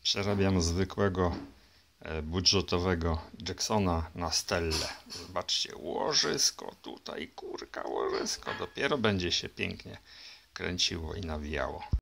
Przerabiam zwykłego budżetowego Jacksona na Stellę. Zobaczcie, łożysko tutaj, kurka, łożysko. Dopiero będzie się pięknie kręciło i nawijało.